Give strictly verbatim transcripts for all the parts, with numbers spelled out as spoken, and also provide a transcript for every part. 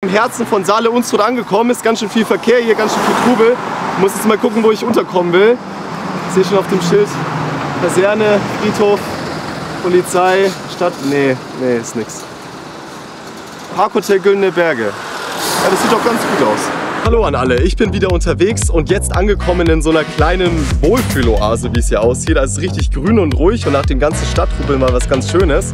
Im Herzen von Saale Unstrut angekommen. Ist ganz schön viel Verkehr hier, ganz schön viel Trubel. Ich muss jetzt mal gucken, wo ich unterkommen will. Ich sehe schon auf dem Schild Kaserne, Friedhof, Polizei, Stadt. Nee, nee, ist nix. Parkhotel Güldene Berge. Ja, das sieht doch ganz gut aus. Hallo an alle, ich bin wieder unterwegs und jetzt angekommen in so einer kleinen Wohlfühloase, wie es hier aussieht. Also es ist richtig grün und ruhig und nach dem ganzen Stadtrubel mal was ganz Schönes.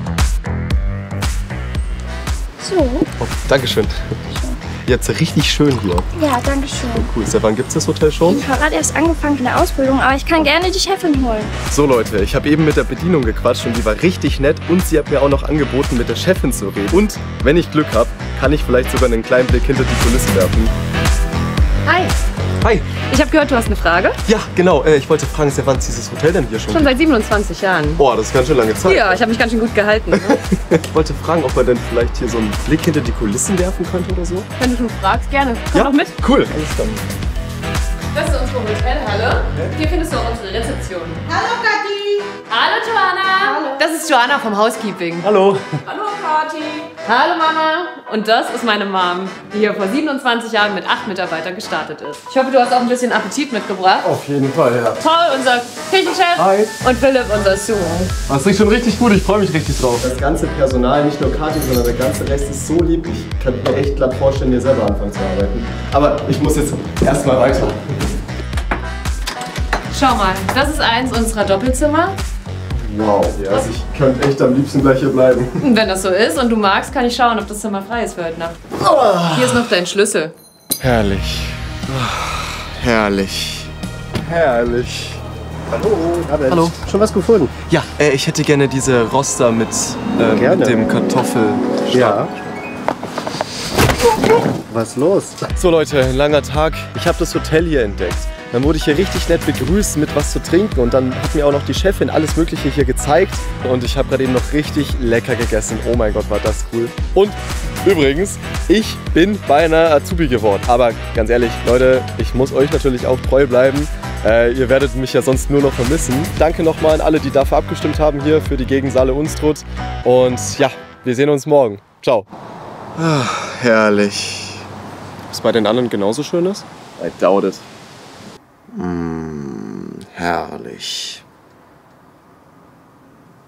So. Oh, Dankeschön. Jetzt richtig schön hier. Ja, danke schön. Oh, cool. Seit wann gibt es das Hotel schon? Ich habe gerade erst angefangen in der Ausbildung, aber ich kann gerne die Chefin holen. So Leute, ich habe eben mit der Bedienung gequatscht und die war richtig nett und sie hat mir auch noch angeboten, mit der Chefin zu reden. Und wenn ich Glück habe, kann ich vielleicht sogar einen kleinen Blick hinter die Kulissen werfen. Hi. Hi. Ich habe gehört, du hast eine Frage. Ja, genau. Äh, ich wollte fragen, seit wann ist dieses Hotel denn hier schon? Schon seit siebenundzwanzig Jahren. Boah, das ist ganz schön lange Zeit. Ja, ich habe mich ganz schön gut gehalten. Ne? Ich wollte fragen, ob man denn vielleicht hier so einen Blick hinter die Kulissen werfen könnte oder so. Wenn du schon fragst, gerne. Komm Ja? doch mit. Cool. Alles klar. Das ist unsere Hotelhalle. Hier findest du auch unsere Rezeption. Hallo Kathi! Hallo Joanna. Hallo. Das ist Joanna vom Housekeeping. Hallo. Hallo Kathi! Hallo Mama. Und das ist meine Mom, die hier vor siebenundzwanzig Jahren mit acht Mitarbeitern gestartet ist. Ich hoffe, du hast auch ein bisschen Appetit mitgebracht. Auf jeden Fall, ja. Paul, unser Küchenchef. Hi. Und Philipp, unser Sous. Das riecht schon richtig gut, ich freue mich richtig drauf. Das ganze Personal, nicht nur Kathi, sondern der ganze Rest ist so lieb. Ich kann mir echt glatt vorstellen, hier selber anfangen zu arbeiten. Aber ich muss jetzt erstmal weiter. Schau mal, das ist eins unserer Doppelzimmer. Wow, ja, also ich könnte echt am liebsten gleich hier bleiben. Und wenn das so ist und du magst, kann ich schauen, ob das Zimmer frei ist für heute Nacht. Oh. Hier ist noch dein Schlüssel. Herrlich. Oh, herrlich. Herrlich. Hallo, Abend. Hallo. Schon was gefunden? Ja, äh, ich hätte gerne diese Roster mit, äh, Gerne. mit dem Kartoffel. Ja. Was ist los? So Leute, ein langer Tag. Ich habe das Hotel hier entdeckt. Dann wurde ich hier richtig nett begrüßt mit was zu trinken und dann hat mir auch noch die Chefin alles Mögliche hier gezeigt und ich habe gerade eben noch richtig lecker gegessen. Oh mein Gott, war das cool. Und übrigens, ich bin beinahe Azubi geworden. Aber ganz ehrlich, Leute, ich muss euch natürlich auch treu bleiben. Äh, ihr werdet mich ja sonst nur noch vermissen. Danke nochmal an alle, die dafür abgestimmt haben hier für die Gegend Saale Unstrut. Und ja, wir sehen uns morgen. Ciao. Ach, herrlich. Ob es bei den anderen genauso schön ist? I doubt it. Mmh, herrlich.